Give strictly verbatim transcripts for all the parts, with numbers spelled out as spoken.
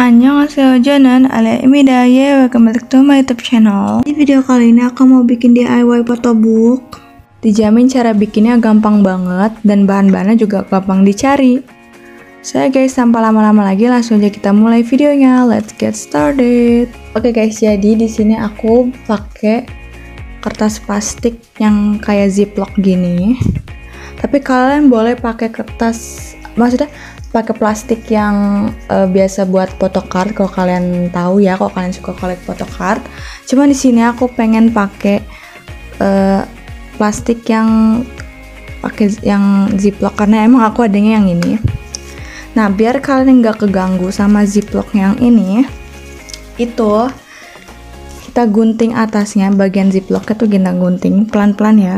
Annyeonghaseyo Jonan, alias Imidaye, welcome back to my YouTube channel. Di video kali ini aku mau bikin D I Y photobook. Dijamin cara bikinnya gampang banget dan bahan-bahannya juga gampang dicari. So guys, tanpa lama-lama lagi langsung aja kita mulai videonya. Let's get started. Oke okay guys, jadi di sini aku pakai kertas plastik yang kayak ziplock gini. Tapi kalian boleh pakai kertas, maksudnya pakai plastik yang uh, biasa buat photocard kalau kalian tahu ya, kalau kalian suka collect photocard. Cuma di sini aku pengen pakai uh, plastik yang pakai yang ziplock karena emang aku adanya yang ini. Nah, biar kalian nggak keganggu sama ziplock yang ini, itu kita gunting atasnya, bagian ziplocknya tuh kita gunting pelan-pelan ya.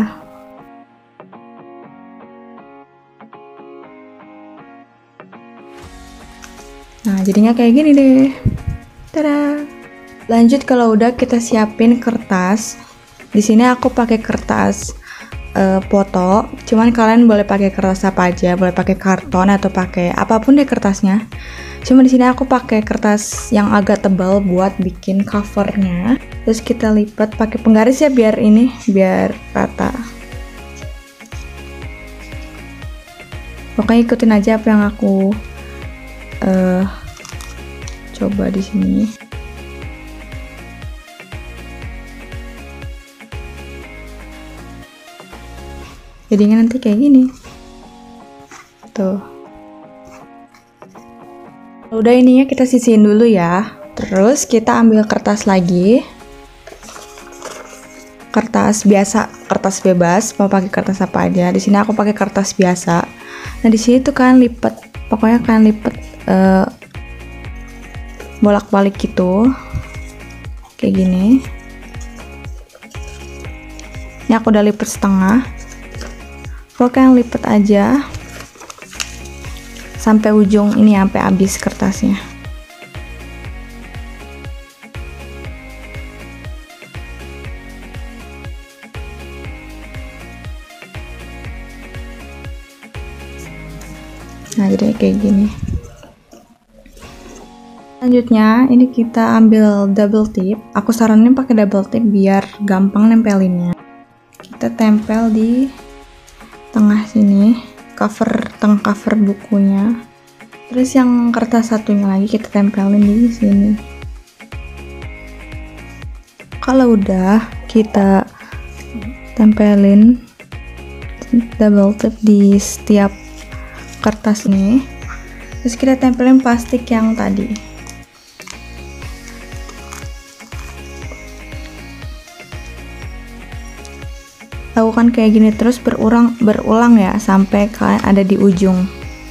Nah, jadinya kayak gini deh. Tada. Lanjut, kalau udah kita siapin kertas. Di sini aku pakai kertas uh, foto. Cuman kalian boleh pakai kertas apa aja, boleh pakai karton atau pakai apapun deh kertasnya. Cuma di sini aku pakai kertas yang agak tebal buat bikin covernya. Terus kita lipat pakai penggaris ya biar ini biar rata. Pokoknya ikutin aja apa yang aku Uh, coba di sini. Jadinya nanti kayak gini. Tuh. Udah, ininya kita sisihin dulu ya. Terus kita ambil kertas lagi. Kertas biasa, kertas bebas, mau pakai kertas apa aja. Di sini aku pakai kertas biasa. Nah, di sini tuh kan lipat, pokoknya kan lipat Uh, bolak-balik gitu kayak gini. Ini aku udah lipat setengah, pokoknya lipat aja sampai ujung ini, sampai habis kertasnya. Nah, jadi kayak gini. Selanjutnya ini kita ambil double tip. Aku saranin pakai double tip biar gampang nempelinnya. Kita tempel di tengah sini, cover tengah cover bukunya. Terus yang kertas satunya lagi kita tempelin di sini. Kalau udah, kita tempelin double tip di setiap kertas ini. Terus kita tempelin plastik yang tadi. Lakukan kayak gini terus berulang berulang ya sampai kalian ada di ujung.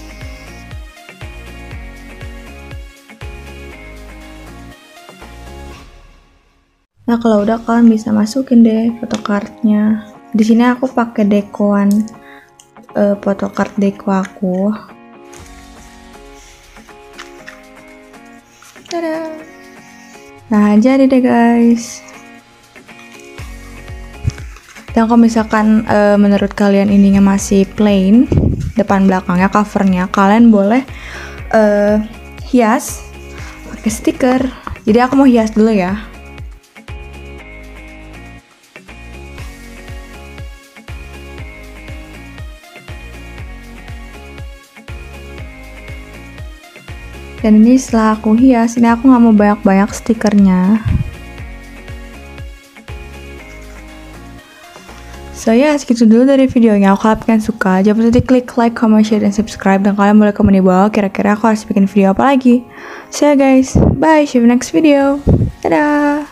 Nah, kalau udah kalian bisa masukin deh photocardnya. Di sini aku pakai dekoan uh, photocard deko aku. Tada. Nah, jadi deh guys. Dan kalau misalkan e, menurut kalian ininya masih plain, depan belakangnya covernya, kalian boleh e, hias pakai stiker. Jadi aku mau hias dulu ya. Dan ini setelah aku hias, ini aku nggak mau banyak-banyak stikernya. So ya, segitu dulu dari videonya. Aku harap kalian suka. Jangan lupa klik like, comment, share, dan subscribe. Dan kalian boleh komen di bawah kira-kira aku harus bikin video apa lagi. So ya guys, bye, see you next video. Dadah.